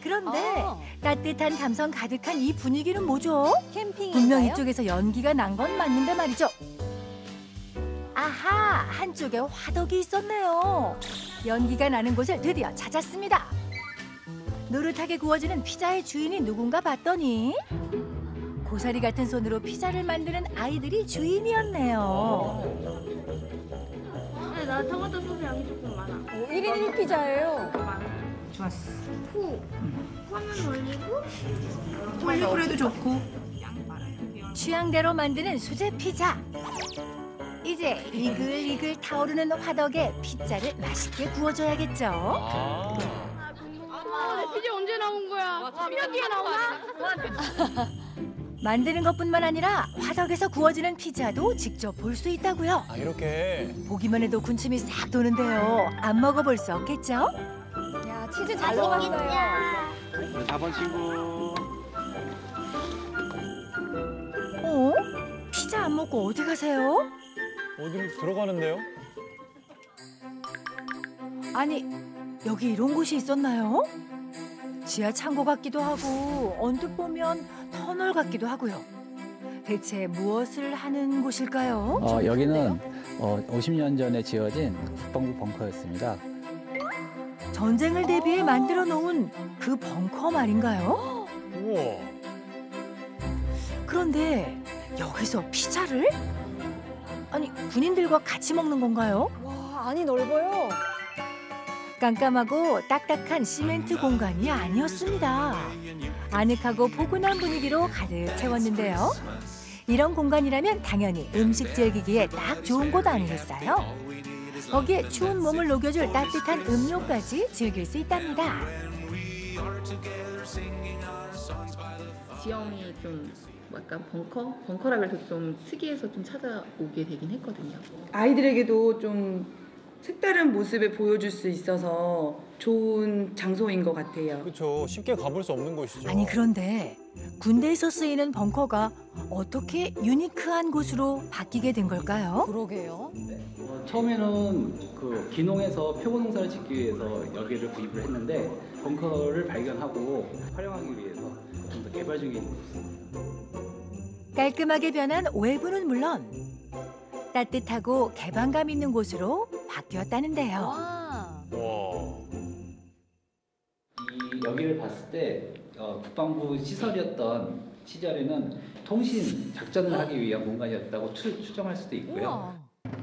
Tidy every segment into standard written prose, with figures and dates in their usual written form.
그런데 따뜻한 감성 가득한 이 분위기는 뭐죠? 캠핑인가요? 분명 이쪽에서 연기가 난 건 맞는데 말이죠. 아하, 한쪽에 화덕이 있었네요. 연기가 나는 곳을 드디어 찾았습니다. 노릇하게 구워지는 피자의 주인이 누군가 봤더니 고사리 같은 손으로 피자를 만드는 아이들이 주인이었네요. 네, 나 토마토 소스 양이 조금 많아. 1인 1피자예요. 좋았어. 후. 후하면 올리고. 올리브래도 좋고. 취향대로 만드는 수제 피자. 이제 이글이글 타오르는 화덕에 피자를 맛있게 구워줘야겠죠. 아, 내 피자 언제 나온 거야? 10년 뒤에 나오나? 만드는 것뿐만 아니라 화덕에서 구워지는 피자도 직접 볼 수 있다고요. 아, 이렇게. 보기만 해도 군침이 싹 도는데요. 안 먹어볼 수 없겠죠? 야, 치즈 잘 녹았어요. 우리 4번 친구. 어? 피자 안 먹고 어디 가세요? 어디로 들어가는데요? 아니, 여기 이런 곳이 있었나요? 지하 창고 같기도 하고 언뜻 보면 터널 같기도 하고요. 대체 무엇을 하는 곳일까요? 여기는 50년 전에 지어진 국방부 벙커였습니다. 전쟁을 대비해 만들어 놓은 그 벙커 말인가요? 우와. 그런데 여기서 피자를? 아니, 군인들과 같이 먹는 건가요? 와, 안이 넓어요. 깜깜하고 딱딱한 시멘트 공간이 아니었습니다. 아늑하고 포근한 분위기로 가득 채웠는데요. 이런 공간이라면 당연히 음식 즐기기에 딱 좋은 곳 아니겠어요? 거기에 추운 몸을 녹여줄 따뜻한 음료까지 즐길 수 있답니다. 지형이 좀 약간 벙커라 그래서 좀 특이해서 좀 찾아오게 되긴 했거든요. 아이들에게도 좀 색다른 모습을 보여줄 수 있어서 좋은 장소인 것 같아요. 그렇죠. 쉽게 가볼 수 없는 곳이죠. 아니, 그런데 군대에서 쓰이는 벙커가 어떻게 유니크한 곳으로 바뀌게 된 걸까요? 그러게요. 처음에는 그 기농에서 표고 농사를 짓기 위해서 여기를 구입을 했는데 벙커를 발견하고 활용하기 위해서 좀 더 개발 중에 있는 곳입니다. 깔끔하게 변한 외부는 물론 따뜻하고 개방감 있는 곳으로 바뀌었다는데요. 와. 와. 여기를 봤을 때 국방부 시설이었던 시절에는 통신 작전을 하기 위한 공간이었다고 추정할 수도 있고요. 우와.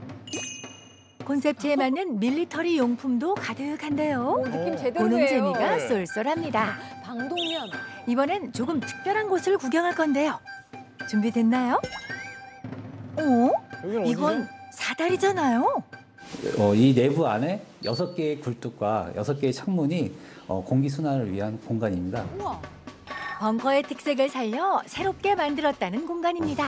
콘셉트에 맞는 밀리터리 용품도 가득한데요. 오, 느낌 제대로예요. 보는 재미가 네. 쏠쏠합니다. 방독면. 이번엔 조금 특별한 곳을 구경할 건데요. 준비됐나요? 여기는 이건 어디죠? 사다리잖아요. 이 내부 안에 6개의 굴뚝과 6개의 창문이 공기 순환을 위한 공간입니다. 우와. 벙커의 특색을 살려 새롭게 만들었다는 공간입니다.